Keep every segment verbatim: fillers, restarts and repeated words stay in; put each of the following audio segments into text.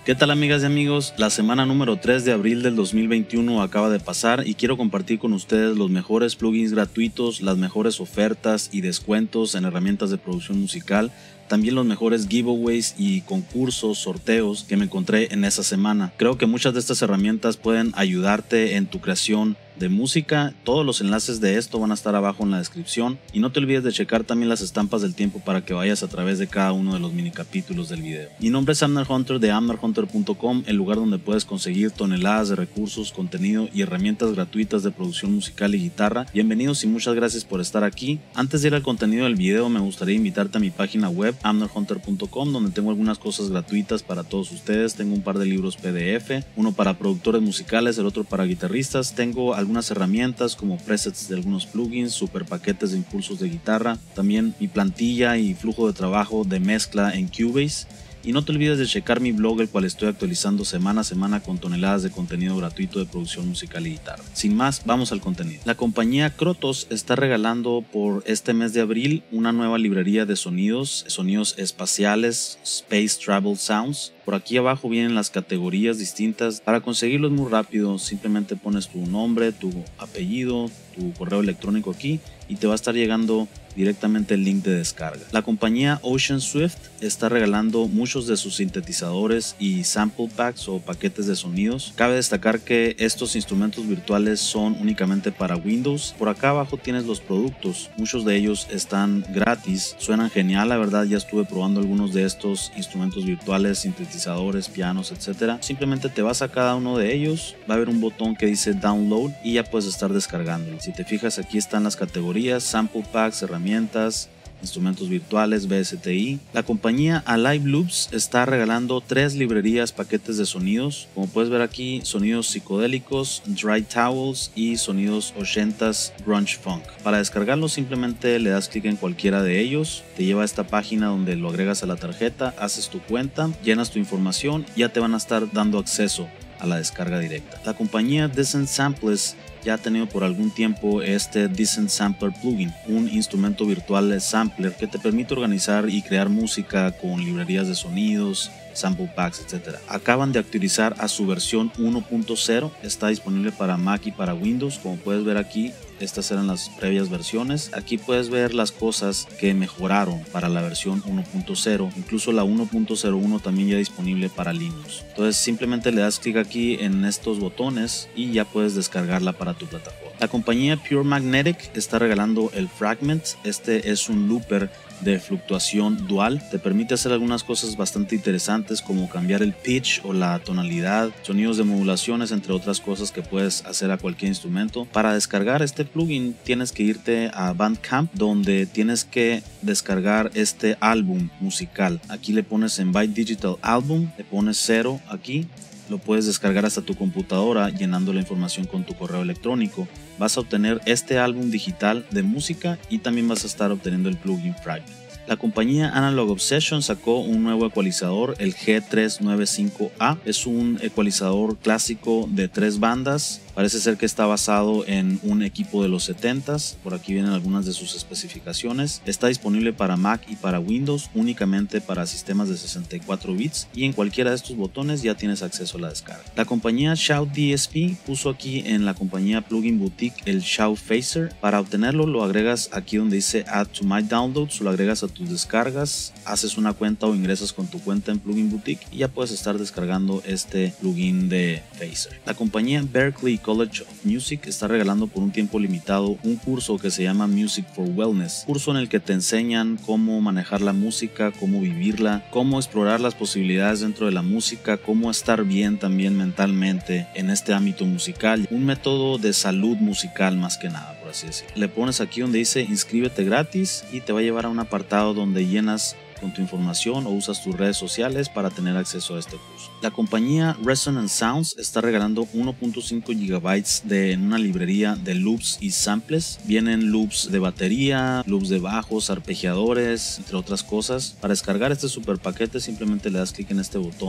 ¿Qué tal, amigas y amigos? La semana número tres de abril del dos mil veintiuno acaba de pasar y quiero compartir con ustedes los mejores plugins gratuitos, las mejores ofertas y descuentos en herramientas de producción musical, también los mejores giveaways y concursos, sorteos que me encontré en esa semana. Creo que muchas de estas herramientas pueden ayudarte en tu creación de música. Todos los enlaces de esto van a estar abajo en la descripción y no te olvides de checar también las estampas del tiempo para que vayas a través de cada uno de los mini capítulos del video. Mi nombre es Abner Hunter de abner hunter punto com, el lugar donde puedes conseguir toneladas de recursos, contenido y herramientas gratuitas de producción musical y guitarra. Bienvenidos y muchas gracias por estar aquí. Antes de ir al contenido del video, me gustaría invitarte a mi página web abner hunter punto com, donde tengo algunas cosas gratuitas para todos ustedes. Tengo un par de libros P D F, uno para productores musicales, el otro para guitarristas. Tengo algunas herramientas como presets de algunos plugins, super paquetes de impulsos de guitarra, también mi plantilla y flujo de trabajo de mezcla en Cubase. Y no te olvides de checar mi blog, el cual estoy actualizando semana a semana con toneladas de contenido gratuito de producción musical y guitarra. Sin más, vamos al contenido. La compañía Krotos está regalando por este mes de abril una nueva librería de sonidos, sonidos espaciales, Space Travel Sounds. Por aquí abajo vienen las categorías distintas. Para conseguirlos muy rápido, simplemente pones tu nombre, tu apellido, tu correo electrónico aquí y te va a estar llegando directamente el link de descarga. La compañía Ocean Swift está regalando muchos de sus sintetizadores y sample packs o paquetes de sonidos. Cabe destacar que estos instrumentos virtuales son únicamente para Windows. Por acá abajo tienes los productos, muchos de ellos están gratis, suenan genial, la verdad. Ya estuve probando algunos de estos instrumentos virtuales, sintetizadores, pianos, etcétera. Simplemente te vas a cada uno de ellos, va a haber un botón que dice download y ya puedes estar descargándolo. Si te fijas, aquí están las categorías: sample packs, herramientas, instrumentos virtuales, V S T I. La compañía Alive Loops está regalando tres librerías, paquetes de sonidos. Como puedes ver aquí, sonidos psicodélicos, dry towels y sonidos ochentas grunge funk. Para descargarlos, simplemente le das clic en cualquiera de ellos, te lleva a esta página donde lo agregas a la tarjeta, haces tu cuenta, llenas tu información y ya te van a estar dando acceso a la descarga directa. La compañía Decent Samples ya ha tenido por algún tiempo este Decent Sampler plugin, un instrumento virtual sampler que te permite organizar y crear música con librerías de sonidos, sample packs, etcétera. Acaban de actualizar a su versión uno punto cero, está disponible para Mac y para Windows. Como puedes ver aquí, estas eran las previas versiones. Aquí puedes ver las cosas que mejoraron para la versión uno punto cero, incluso la uno punto cero uno también ya disponible para Linux. Entonces simplemente le das clic aquí en estos botones y ya puedes descargarla para tu plataforma. La compañía Pure Magnetic está regalando el Fragment. Este es un looper de fluctuación dual, te permite hacer algunas cosas bastante interesantes como cambiar el pitch o la tonalidad, sonidos de modulaciones, entre otras cosas que puedes hacer a cualquier instrumento. Para descargar este plugin tienes que irte a Bandcamp, donde tienes que descargar este álbum musical. Aquí le pones en Byte Digital Album, le pones cero aquí. Lo puedes descargar hasta tu computadora llenando la información con tu correo electrónico. Vas a obtener este álbum digital de música y también vas a estar obteniendo el plugin Fragment. La compañía Analog Obsession sacó un nuevo ecualizador, el G trescientos noventa y cinco A. Es un ecualizador clásico de tres bandas. Parece ser que está basado en un equipo de los setentas. Por aquí vienen algunas de sus especificaciones. Está disponible para Mac y para Windows, únicamente para sistemas de sesenta y cuatro bits. Y en cualquiera de estos botones ya tienes acceso a la descarga. La compañía Shout D S P puso aquí en la compañía Plugin Boutique el Shout Phaser. Para obtenerlo lo agregas aquí donde dice Add to My Downloads, lo agregas a tus descargas, haces una cuenta o ingresas con tu cuenta en Plugin Boutique y ya puedes estar descargando este plugin de Phaser. La compañía Berklee College of Music está regalando por un tiempo limitado un curso que se llama Music for Wellness, curso en el que te enseñan cómo manejar la música, cómo vivirla, cómo explorar las posibilidades dentro de la música, cómo estar bien también mentalmente en este ámbito musical, un método de salud musical más que nada, por así decirlo. Le pones aquí donde dice inscríbete gratis y te va a llevar a un apartado donde llenas con tu información o usas tus redes sociales para tener acceso a este curso. La compañía Resonance Sounds está regalando uno punto cinco gigabytes de una librería de loops y samples. Vienen loops de batería, loops de bajos, arpegiadores, entre otras cosas. Para descargar este super paquete simplemente le das clic en este botón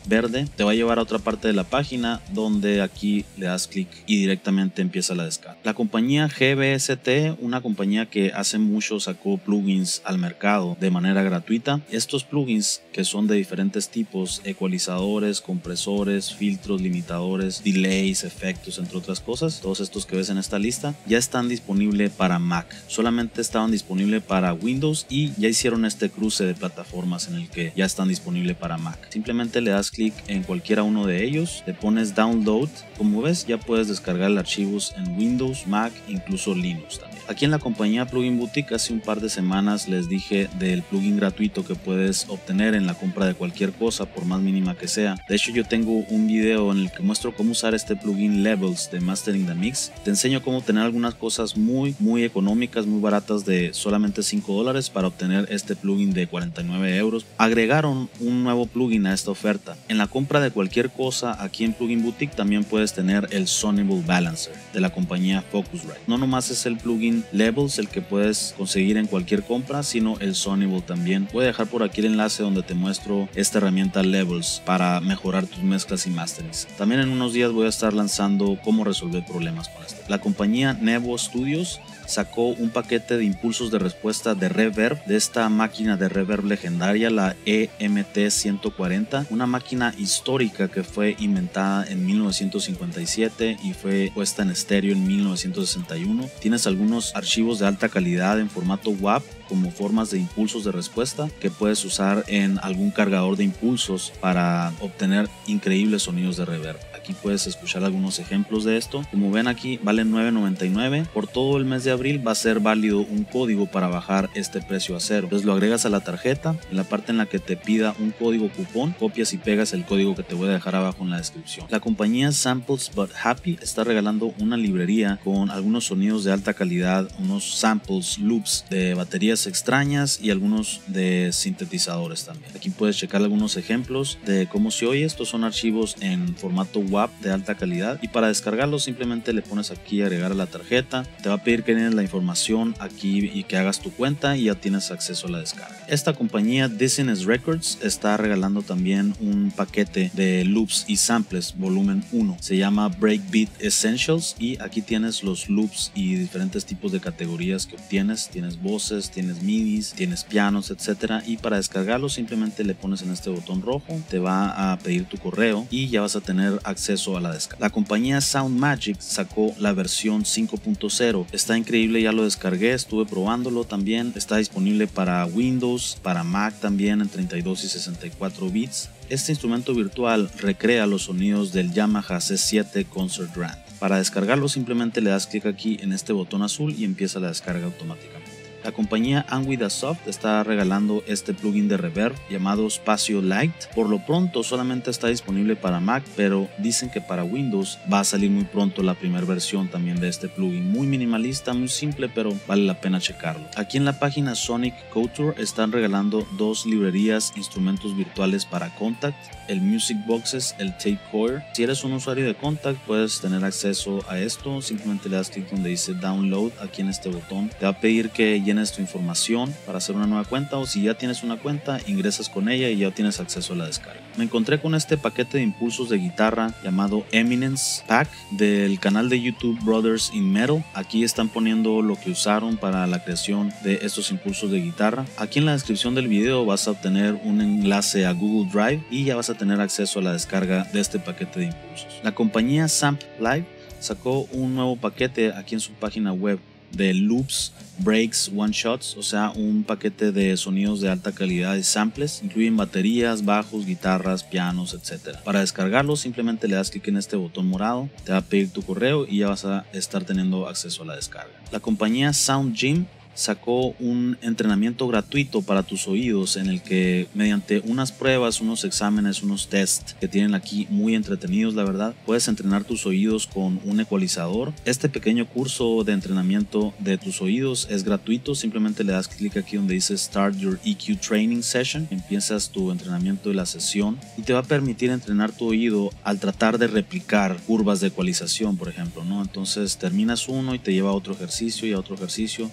verde, te va a llevar a otra parte de la página donde aquí le das clic y directamente empieza la descarga. La compañía G B S T, una compañía que hace mucho sacó plugins al mercado de manera gratuita. Estos plugins, que son de diferentes tipos, ecualizadores, compresores, filtros, limitadores, delays, efectos, entre otras cosas, todos estos que ves en esta lista ya están disponibles para Mac. Solamente estaban disponibles para Windows y ya hicieron este cruce de plataformas en el que ya están disponibles para Mac. Simplemente le das clic en cualquiera uno de ellos, le pones download. Como ves, ya puedes descargar archivos en Windows, Mac, incluso Linux también. Aquí en la compañía Plugin Boutique hace un par de semanas les dije del plugin gratuito que puedes obtener en la compra de cualquier cosa, por más mínima que sea. De hecho, yo tengo un video en el que muestro cómo usar este plugin Levels de Mastering the Mix. Te enseño cómo tener algunas cosas muy muy económicas, muy baratas, de solamente cinco dólares para obtener este plugin de cuarenta y nueve euros. Agregaron un nuevo plugin a esta oferta. En la compra de cualquier cosa aquí en Plugin Boutique también puedes tener el Sonable Balancer de la compañía Focusrite. No nomás es el plugin Levels el que puedes conseguir en cualquier compra, sino el Sonable también. Voy a dejar por aquí el enlace donde te muestro esta herramienta Levels para mejorar tus mezclas y masterings. También en unos días voy a estar lanzando cómo resolver problemas con esto. La compañía Nevo Studios sacó un paquete de impulsos de respuesta de reverb de esta máquina de reverb legendaria, la E M T ciento cuarenta, una máquina histórica que fue inventada en mil novecientos cincuenta y siete y fue puesta en estéreo en mil novecientos sesenta y uno. Tienes algunos archivos de alta calidad en formato W A V como formas de impulsos de respuesta que puedes usar en algún cargador de impulsos para obtener increíbles sonidos de reverb. Aquí puedes escuchar algunos ejemplos de esto. Como ven aquí, vale nueve noventa y nueve. Por todo el mes de abril va a ser válido un código para bajar este precio a cero. Entonces lo agregas a la tarjeta. En la parte en la que te pida un código cupón, copias y pegas el código que te voy a dejar abajo en la descripción. La compañía Samples But Happy está regalando una librería con algunos sonidos de alta calidad, unos samples, loops de baterías extrañas y algunos de sintetizadores también. Aquí puedes checar algunos ejemplos de cómo se oye. Estos son archivos en formato W A V de alta calidad y para descargarlos simplemente le pones aquí agregar a la tarjeta. Te va a pedir que tienes la información aquí y que hagas tu cuenta y ya tienes acceso a la descarga. Esta compañía Dizziness Records está regalando también un paquete de loops y samples volumen uno. Se llama Breakbeat Essentials y aquí tienes los loops y diferentes tipos de categorías que obtienes. Tienes voces, tienes midis, tienes pianos, etcétera. Y para descargarlo simplemente le pones en este botón rojo, te va a pedir tu correo y ya vas a tener acceso a la descarga. La compañía SoundMagic sacó la versión cinco punto cero. Está increíble, ya lo descargué, estuve probándolo también. Está disponible para Windows, para Mac también en treinta y dos y sesenta y cuatro bits. Este instrumento virtual recrea los sonidos del Yamaha C siete Concert Grand. Para descargarlo simplemente le das clic aquí en este botón azul y empieza la descarga automáticamente. La compañía Anguidasoft está regalando este plugin de reverb llamado Spacio Light. Por lo pronto solamente está disponible para Mac, pero dicen que para Windows va a salir muy pronto la primera versión también de este plugin. Muy minimalista, muy simple, pero vale la pena checarlo. Aquí en la página Sonic Couture están regalando dos librerías, instrumentos virtuales para Kontakt, el Music Boxes, el Tapecore. Si eres un usuario de Kontakt puedes tener acceso a esto. Simplemente le das clic donde dice Download aquí en este botón. Te va a pedir que llenes tu información para hacer una nueva cuenta, o si ya tienes una cuenta ingresas con ella y ya tienes acceso a la descarga. Me encontré con este paquete de impulsos de guitarra llamado Eminence Pack del canal de YouTube Brothers in Metal. Aquí están poniendo lo que usaron para la creación de estos impulsos de guitarra. Aquí en la descripción del video vas a obtener un enlace a Google Drive y ya vas a tener acceso a la descarga de este paquete de impulsos. La compañía Samp Live sacó un nuevo paquete aquí en su página web de loops, breaks, one shots, o sea, un paquete de sonidos de alta calidad y samples. Incluyen baterías, bajos, guitarras, pianos, etcétera. Para descargarlo simplemente le das clic en este botón morado, te va a pedir tu correo y ya vas a estar teniendo acceso a la descarga. La compañía Sound Gym sacó un entrenamiento gratuito para tus oídos en el que mediante unas pruebas, unos exámenes, unos tests que tienen aquí muy entretenidos, la verdad, puedes entrenar tus oídos con un ecualizador. Este pequeño curso de entrenamiento de tus oídos es gratuito. Simplemente le das clic aquí donde dice Start Your E Q Training Session. Empiezas tu entrenamiento de la sesión y te va a permitir entrenar tu oído al tratar de replicar curvas de ecualización, por ejemplo, ¿no? Entonces terminas uno y te lleva a otro ejercicio y a otro ejercicio. Te haces una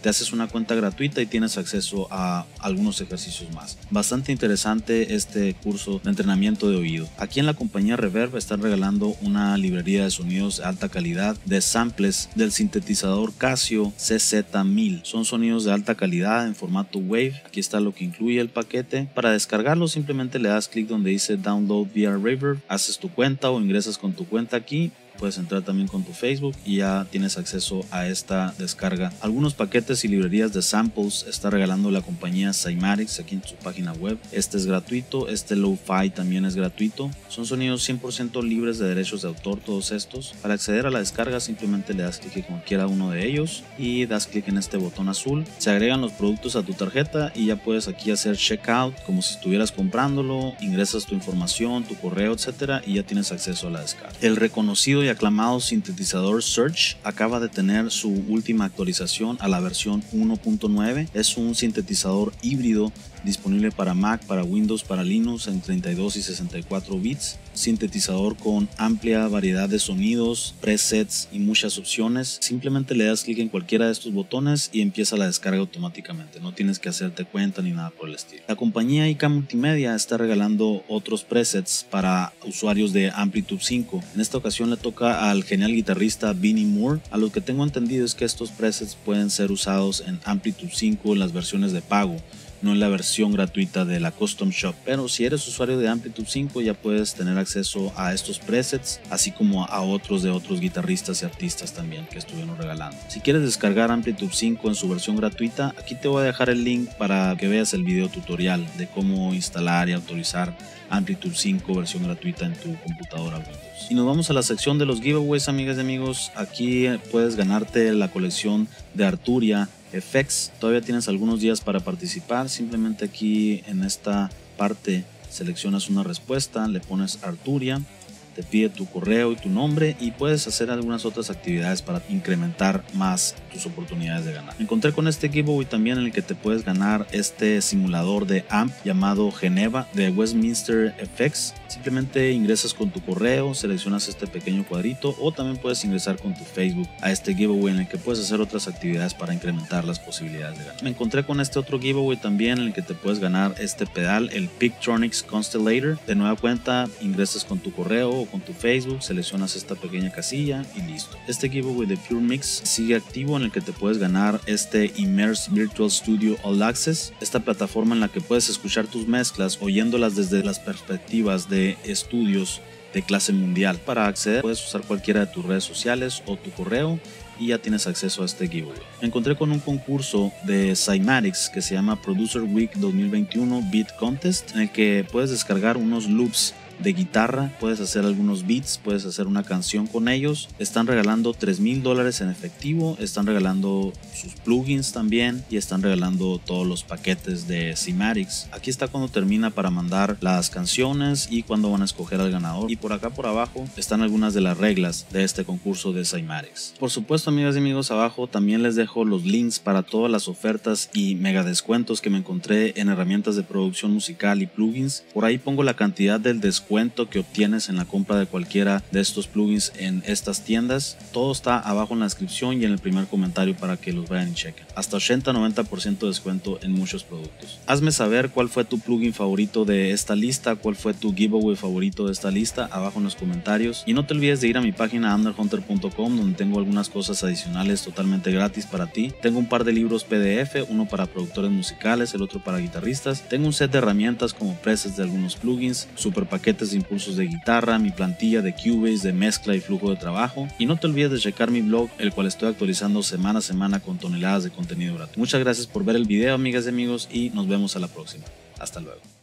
cuenta gratuita y tienes acceso a algunos ejercicios más. Bastante interesante este curso de entrenamiento de oído. Aquí en la compañía Reverb están regalando una librería de sonidos de alta calidad de samples del sintetizador Casio C Z mil. Son sonidos de alta calidad en formato Wave. Aquí está lo que incluye el paquete. Para descargarlo simplemente le das clic donde dice Download vía Reverb, haces tu cuenta o ingresas con tu cuenta aquí. Puedes entrar también con tu Facebook y ya tienes acceso a esta descarga. Algunos paquetes y librerías de samples está regalando la compañía Cymatics aquí en su página web. Este es gratuito, este Lo-Fi también es gratuito. Son sonidos cien por ciento libres de derechos de autor todos estos. Para acceder a la descarga simplemente le das clic en cualquiera uno de ellos y das clic en este botón azul. Se agregan los productos a tu tarjeta y ya puedes aquí hacer checkout como si estuvieras comprándolo. Ingresas tu información, tu correo, etcétera y ya tienes acceso a la descarga. El reconocido y aclamado sintetizador Surge acaba de tener su última actualización a la versión uno punto nueve. Es un sintetizador híbrido disponible para Mac, para Windows, para Linux en treinta y dos y sesenta y cuatro bits. Sintetizador con amplia variedad de sonidos, presets y muchas opciones. Simplemente le das clic en cualquiera de estos botones y empieza la descarga automáticamente. No tienes que hacerte cuenta ni nada por el estilo. La compañía I K Multimedia está regalando otros presets para usuarios de Amplitude cinco. En esta ocasión le toca al genial guitarrista Vinnie Moore. A lo que tengo entendido es que estos presets pueden ser usados en Amplitude cinco en las versiones de pago, no en la versión gratuita de la Custom Shop. Pero si eres usuario de Amplitude cinco ya puedes tener acceso a estos presets, así como a otros de otros guitarristas y artistas también que estuvieron regalando. Si quieres descargar Amplitude cinco en su versión gratuita, aquí te voy a dejar el link para que veas el video tutorial de cómo instalar y autorizar Amplitude cinco versión gratuita en tu computadora Windows. Y nos vamos a la sección de los giveaways, amigas y amigos. Aquí puedes ganarte la colección de Arturia F X. Todavía tienes algunos días para participar. Simplemente aquí en esta parte seleccionas una respuesta, le pones Arturia, te pide tu correo y tu nombre y puedes hacer algunas otras actividades para incrementar más tus oportunidades de ganar. Me encontré con este giveaway también en el que te puedes ganar este simulador de amp llamado Geneva de Westminster F X. Simplemente ingresas con tu correo, seleccionas este pequeño cuadrito o también puedes ingresar con tu Facebook a este giveaway en el que puedes hacer otras actividades para incrementar las posibilidades de ganar. Me encontré con este otro giveaway también en el que te puedes ganar este pedal, el Pictronics Constellator. De nueva cuenta ingresas con tu correo o con tu Facebook, seleccionas esta pequeña casilla y listo. Este giveaway de Pure Mix sigue activo en el que te puedes ganar este Immerse Virtual Studio All Access, esta plataforma en la que puedes escuchar tus mezclas oyéndolas desde las perspectivas de estudios de clase mundial. Para acceder puedes usar cualquiera de tus redes sociales o tu correo y ya tienes acceso a este giveaway. Me encontré con un concurso de Cymatics que se llama Producer Week dos mil veintiuno Beat Contest, en el que puedes descargar unos loops de guitarra, puedes hacer algunos beats, puedes hacer una canción con ellos. Están regalando tres mil dólares en efectivo, están regalando sus plugins también y están regalando todos los paquetes de Cymatics. Aquí está cuando termina para mandar las canciones y cuando van a escoger al ganador, y por acá por abajo están algunas de las reglas de este concurso de Cymatics. Por supuesto, amigas y amigos, abajo también les dejo los links para todas las ofertas y mega descuentos que me encontré en herramientas de producción musical y plugins. Por ahí pongo la cantidad del descuento que obtienes en la compra de cualquiera de estos plugins en estas tiendas. Todo está abajo en la descripción y en el primer comentario para que los vayan y chequen. Hasta ochenta a noventa por ciento de descuento en muchos productos. Hazme saber cuál fue tu plugin favorito de esta lista, cuál fue tu giveaway favorito de esta lista abajo en los comentarios. Y no te olvides de ir a mi página underhunter punto com, donde tengo algunas cosas adicionales totalmente gratis para ti. Tengo un par de libros P D F, uno para productores musicales, el otro para guitarristas. Tengo un set de herramientas como presets de algunos plugins, super paquetes de impulsos de guitarra, mi plantilla de Cubase de mezcla y flujo de trabajo. Y no te olvides de checar mi blog, el cual estoy actualizando semana a semana con toneladas de contenido gratuito. Muchas gracias por ver el video, amigas y amigos, y nos vemos a la próxima. Hasta luego.